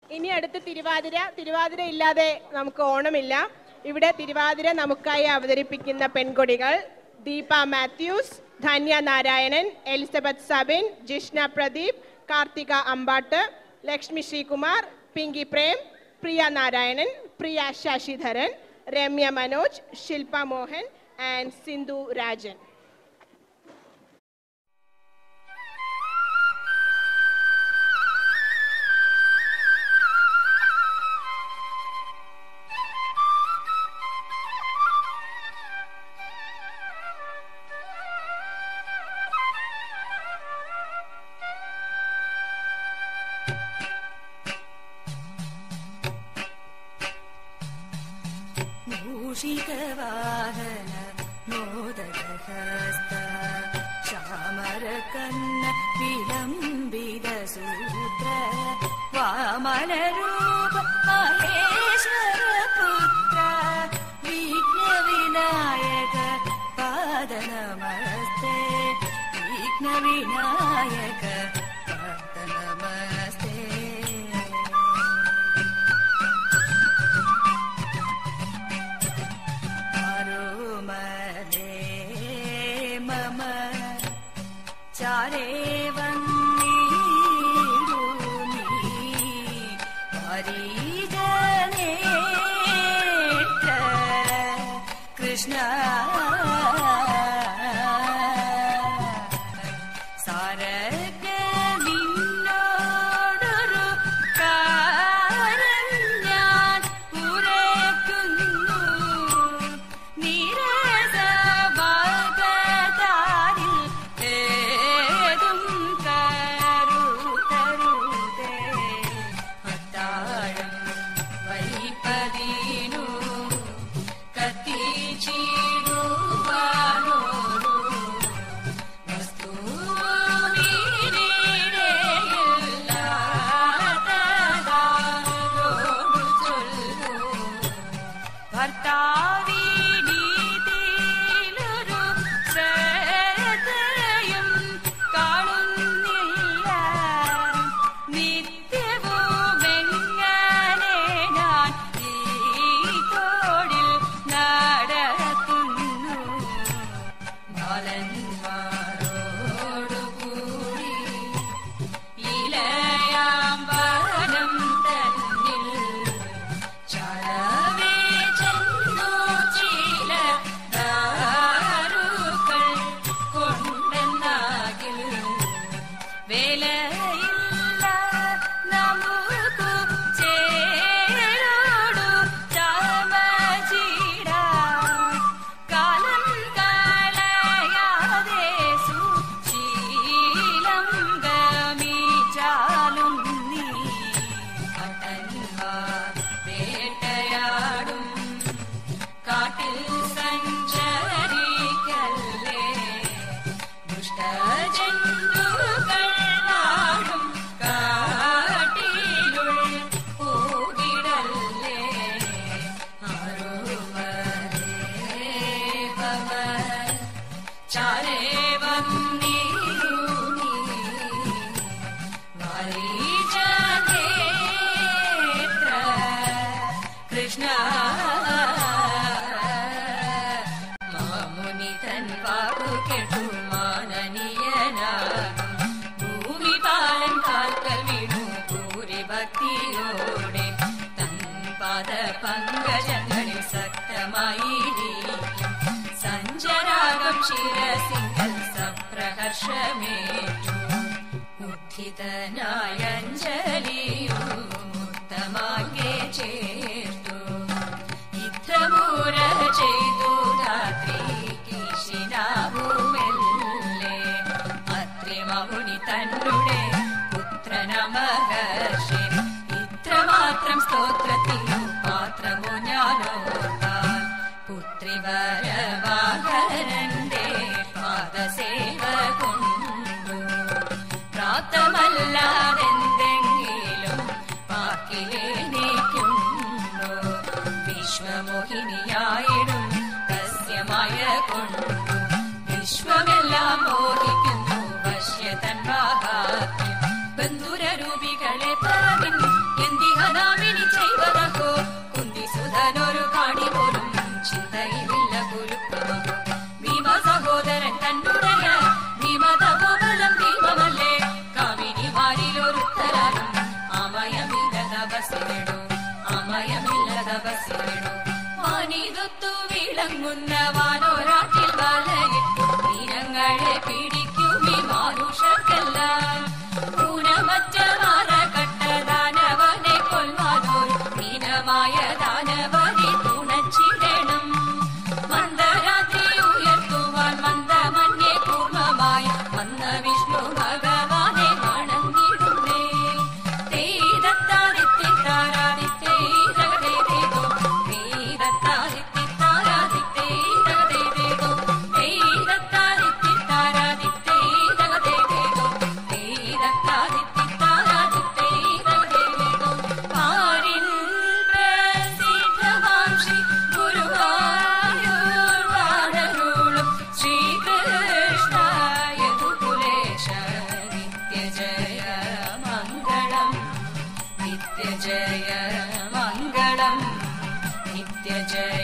ഇനി അടുത്ത് തിരുവാതിര. തിരുവാതിര ഇല്ലാതെ നമുക്ക് ഓണമില്ല. ഇവിടെ തിരുവാതിര നമുക്കായി അവതരിപ്പിക്കുന്ന പെൺകൊടികൾ ദീപ മാത്യൂസ്, ധന്യ നാരായണൻ, എലിസബത്ത് സബിൻ, ജിഷ്ണ പ്രദീപ്, കാർത്തിക അമ്പാട്ട്, ലക്ഷ്മി ശ്രീകുമാർ, പിങ്കി പ്രേം, പ്രിയ നാരായണൻ, പ്രിയ ശശിധരൻ, രമ്യ മനോജ്, ശില്പ മോഹൻ ആൻഡ് സിന്ധു രാജൻ. മൂഷികവാഹന മോദകഹസ്ത ശ്യാമരകന്ന വിലംബിത സൂത്ര വാമനരൂപ മഹേശ്വര പുത്ര വിഘ്നവിനായക പാദ നമസ്തേ വിഘ്നവിനായക പാദ നമസ്തേ. चारे वन्नीरूनि परिजनेत्र कृष्ण ശിരസിങ്കൽ സപ്രഹർഷമേറ്റു ഉദ്ധിതനായഞ്ജലിയുത്തമാകെ ചേർത്തു യുദ്ധമൂര ചെയ്തു രാത്രി കീശിനാവുമെല്ലേ അത്രിമൗനി തന്നെ പുത്രന മഹർഷി ഇത്രമാത്രം സ്തോത്രത്തിനു പാത്രമോ ഞാനോർത്താൽ പുത്രിവരവാഹരന്റെ പാദസേവ കൊണ്ടു പ്രാപ്തമല്ലാതെന്തെങ്കിലും പാക്കിലേക്കുണ്ടോ വിശ്വമോഹിനിയായിടും തസ്യമായ കൊണ്ടു വിശ്വമെല്ലാം മോഹിക്കുന്നു വശ്യതൻ മഹാത്മ്യം ബന്ധുരൂപികളെ പറവിൻ എന്തിഹ തിളങ്ങുന്ന വാനോരാട്ടിൽ വലയിട്ടു മീനങ്ങളെ പിടിക്കുമി മാനുഷർക്കെല്ലാം ഊനമറ്റ മാറകട്ട ദാനവനെ കൊല്ലുവാനോർ മീനമായ ദാനവനെ തുണച്ചിടണം മന്ദരാത്രി ഉയർത്തുവാൻ മന്ദമന്യെ കൂർമ്മമായി വന്ന വിഷ്ണു ഭഗവാനെ വണങ്ങിടുന്നേ जय